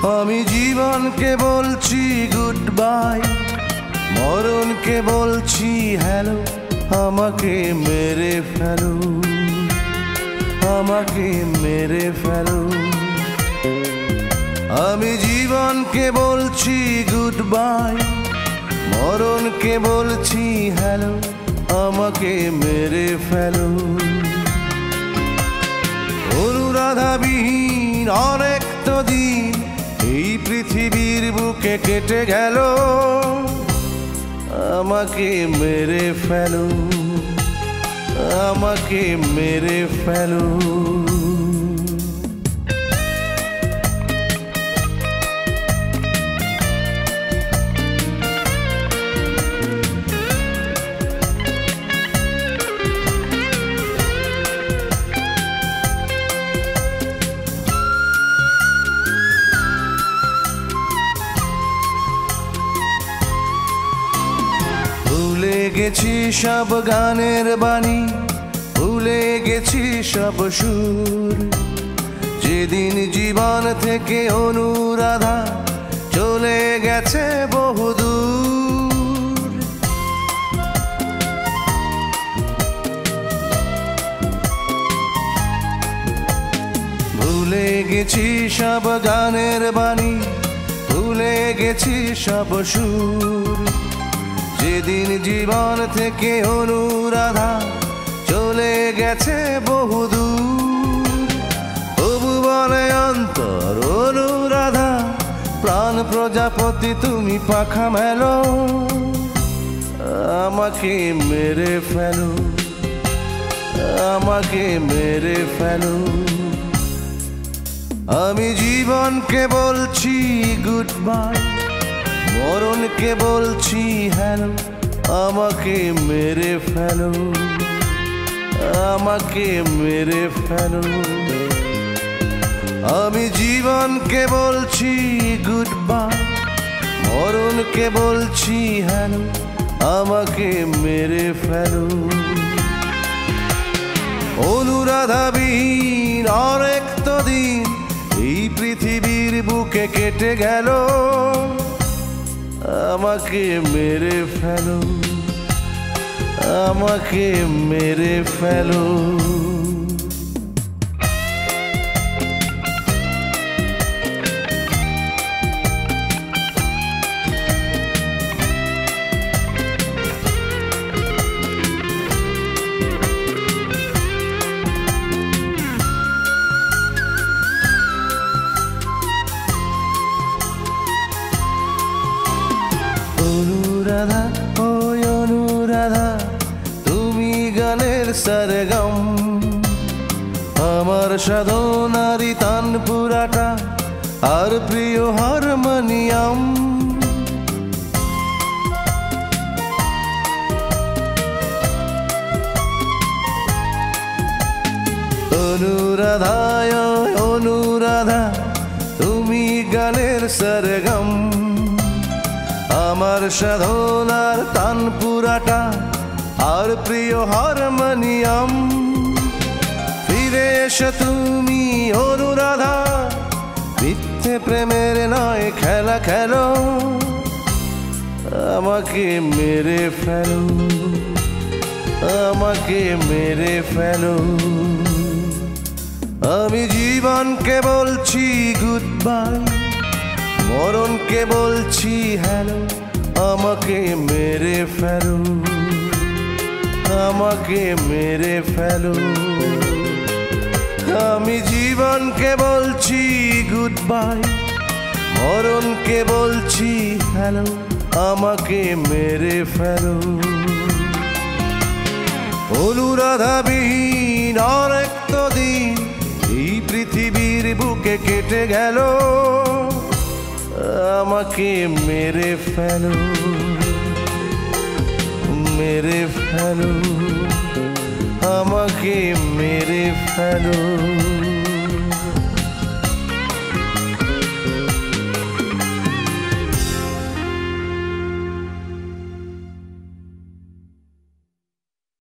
আমি জীবনকে বলছি গুড বাই, মরণকে বলছি হ্যালো। আমাকে মেরে ফেলো, আমাকে মেরে ফেলো। আমি জীবনকে বলছি গুড বাই, মরণকে বলছি হ্যালো। আমাকে মেরে ফেলো। অনুরাধাবিহীন অনেক তো দিন এই পৃথিবীর বুকে কেটে গেল। আমাকে মেরে ফেলো, আমাকে মেরে ফেলো। ভুলে গেছি সব গানের বাণী, ভুলে গেছি সব সুর। যেদিন জীবন থেকে অনুরাধা চলে গেছে বহুদূর। ভুলে গেছি সব গানের বাণী, ভুলে গেছি সব সুর। যেদিন জীবন থেকে অনুরাধা চলে গেছে বহুদূর। তবু বলে অন্তর অনুরাধা, প্রাণ প্রজাপতি তুমি পাখা মেলো। আমাকে মেরে ফেলো, আমাকে মেরে ফেলো। আমি জীবনকে বলছি গুড বাই, মরণকে বলছি হ্যালো। আমাকে মেরে ফেলো, আমাকে মেরে ফেলো। আমি জীবনকে বলছি গুড বাই, মরণকে বলছি হ্যালো। আমাকে মেরে ফেলো। অনুরাধাবিহীন অনেক তো দিন এই পৃথিবীর বুকে কেটে গেল। আমাকে মেরে ফেলো, আমাকে মেরে ফেলো। অনুরাধা, ওই অনুরাধা, তুমি গানের সরগম। আমার সাধনারি তানপুরাটা আর প্রিয় হারমোনিয়াম। অনুরাধা, ওই অনুরাধা, তুমি গানের সরগম। আমার সাধনার তানপুরাটা আর প্রিয় হারমোনিয়াম। ফিরে এসো তুমি অনুরাধা, মিথ্যে প্রেমের নয় খেলা খেলো। আমাকে মেরে ফেলো, আমাকে মেরে ফেলো। আমি জীবনকে বলছি গুড বাই, মরণকে বলছি হ্যালো। আমাকে মেরে ফেলো, আমাকে মেরে ফেলো। আমি জীবনকে বলছি গুড বাই, মরণকে বলছি হ্যালো। আমাকে মেরে ফেলো। অনুরাধাবিহীন অনেক তো দিন এই পৃথিবীর বুকে কেটে গেল। আমাকে মেরে ফেলো, মেরে ফেলো। আমাকে মেরে ফেলো।